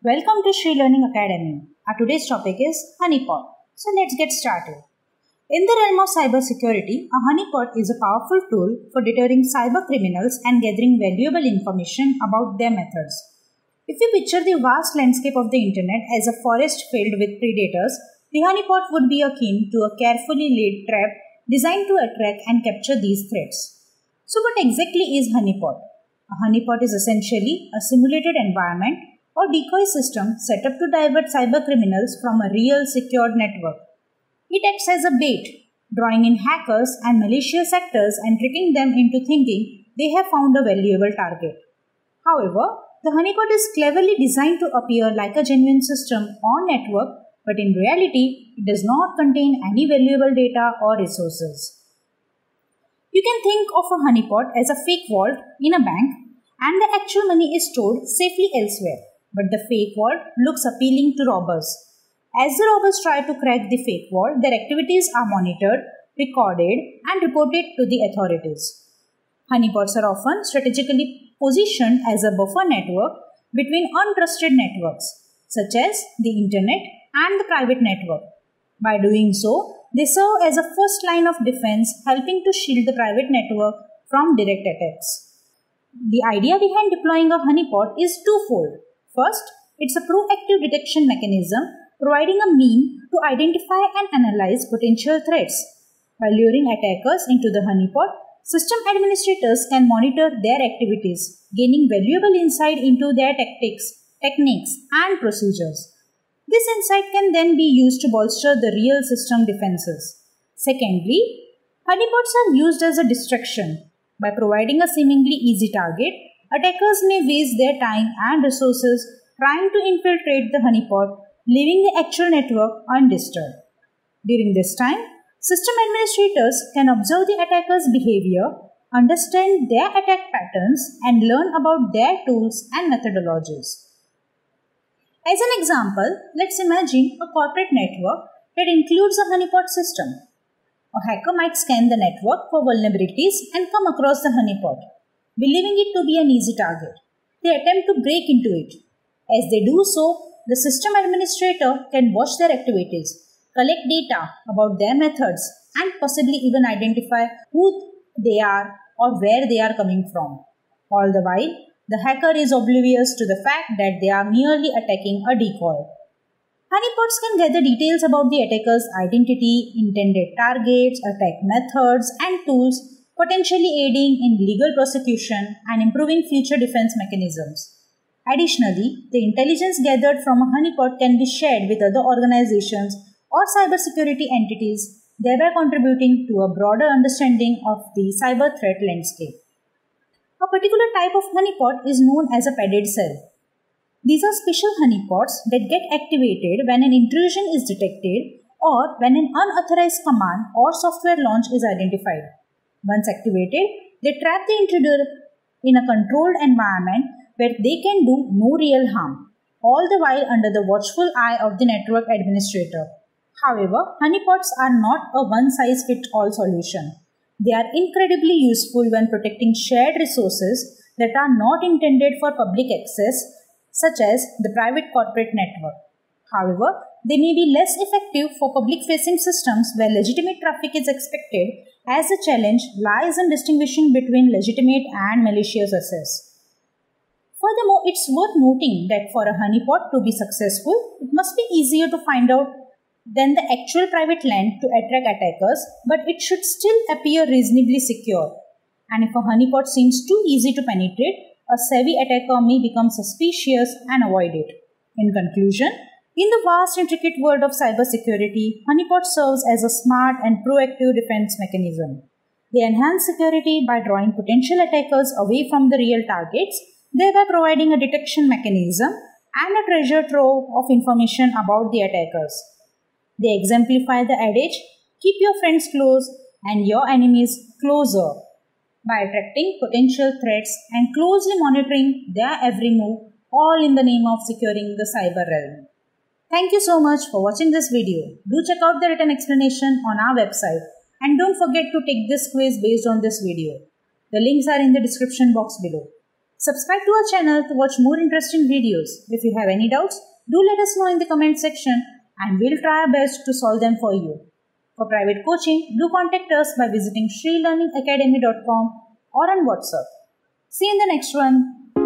Welcome to Shree Learning Academy. Our today's topic is Honeypot. So let's get started. In the realm of cybersecurity, a honeypot is a powerful tool for deterring cybercriminals and gathering valuable information about their methods. If you picture the vast landscape of the internet as a forest filled with predators, the honeypot would be akin to a carefully laid trap designed to attract and capture these threats. So what exactly is honeypot? A honeypot is essentially a simulated environment or decoy system set up to divert cybercriminals from a real secured network. It acts as a bait, drawing in hackers and malicious actors and tricking them into thinking they have found a valuable target. However, the honeypot is cleverly designed to appear like a genuine system or network, but in reality, it does not contain any valuable data or resources. You can think of a honeypot as a fake vault in a bank, and the actual money is stored safely elsewhere. But the fake vault looks appealing to robbers. As the robbers try to crack the fake vault, their activities are monitored, recorded, and reported to the authorities. Honeypots are often strategically positioned as a buffer network between untrusted networks, such as the internet and the private network. By doing so, they serve as a first line of defense, helping to shield the private network from direct attacks. The idea behind deploying a honeypot is twofold. First, it's a proactive detection mechanism, providing a means to identify and analyze potential threats. By luring attackers into the honeypot, system administrators can monitor their activities, gaining valuable insight into their tactics, techniques, and procedures. This insight can then be used to bolster the real system defenses. Secondly, honeypots are used as a distraction. By providing a seemingly easy target, attackers may waste their time and resources trying to infiltrate the honeypot, leaving the actual network undisturbed. During this time, system administrators can observe the attacker's behavior, understand their attack patterns, and learn about their tools and methodologies. As an example, let's imagine a corporate network that includes a honeypot system. A hacker might scan the network for vulnerabilities and come across the honeypot. Believing it to be an easy target, they attempt to break into it. As they do so, the system administrator can watch their activities, collect data about their methods, and possibly even identify who they are or where they are coming from. All the while, the hacker is oblivious to the fact that they are merely attacking a decoy. Honeypots can gather details about the attacker's identity, intended targets, attack methods, and tools, potentially aiding in legal prosecution and improving future defense mechanisms. Additionally, the intelligence gathered from a honeypot can be shared with other organizations or cybersecurity entities, thereby contributing to a broader understanding of the cyber threat landscape. A particular type of honeypot is known as a padded cell. These are special honeypots that get activated when an intrusion is detected or when an unauthorized command or software launch is identified. Once activated, they trap the intruder in a controlled environment where they can do no real harm, all the while under the watchful eye of the network administrator. However, honeypots are not a one-size-fits-all solution. They are incredibly useful when protecting shared resources that are not intended for public access, such as the private corporate network. However, they may be less effective for public-facing systems where legitimate traffic is expected, as the challenge lies in distinguishing between legitimate and malicious access. Furthermore, it's worth noting that for a honeypot to be successful, it must be easier to find out than the actual private land to attract attackers, but it should still appear reasonably secure. And if a honeypot seems too easy to penetrate, a savvy attacker may become suspicious and avoid it. In conclusion, in the vast intricate world of cybersecurity, honeypot serves as a smart and proactive defense mechanism. They enhance security by drawing potential attackers away from the real targets, thereby providing a detection mechanism and a treasure trove of information about the attackers. They exemplify the adage, keep your friends close and your enemies closer, by attracting potential threats and closely monitoring their every move, all in the name of securing the cyber realm. Thank you so much for watching this video. Do check out the written explanation on our website and don't forget to take this quiz based on this video. The links are in the description box below. Subscribe to our channel to watch more interesting videos. If you have any doubts, do let us know in the comment section and we'll try our best to solve them for you. For private coaching, do contact us by visiting shreelearningacademy.com or on WhatsApp. See you in the next one.